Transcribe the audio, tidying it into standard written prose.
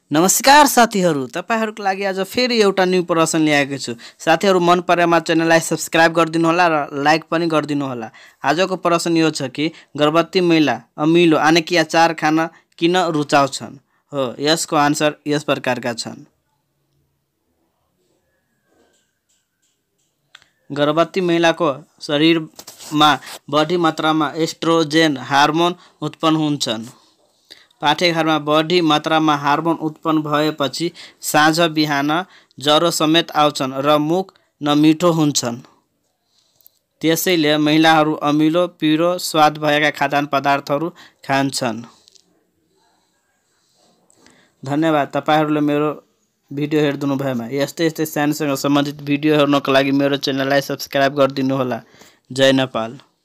नमस्कार साथीहरू, तपाईहरुको लागि आज फेरि एउटा न्यू प्रश्न ल्याएको छु। साथीहरू मन परेमा च्यानललाई सब्स्क्राइब गरिदिनु होला र लाइक पनि गरिदिनु होला। आजको प्रश्न यो छ कि गर्भवती महिला अमिलो आनेकी अचार खान किन रुचाउँछन्? हो, यसको आन्सर यस प्रकारका छन्। गर्भवती महिलाको शरीरमा बढी मात्रामा एस्ट्रोजेन हार्मोन उत्पन्न हुन्छन्। पाठेघरमा बढी मात्रामा हार्मोन उत्पन्न भएपछि साँझ बिहान ज्वरो समेत आउँछन् र मुख नमिठो हुन्छन्। त्यसैले महिलाहरू अमिलो पिरो स्वाद भएका खाद्यान्न पदार्थहरू खान्छन्। धन्यवाद तपाईहरुले मेरो भिडियो हेर्दिनु भएमा। यस्तै साइन्ससँग सम्बन्धित भिडियो हेर्नको लागि मेरो च्यानललाई सब्स्क्राइब गरिदिनु होला। जय नेपाल।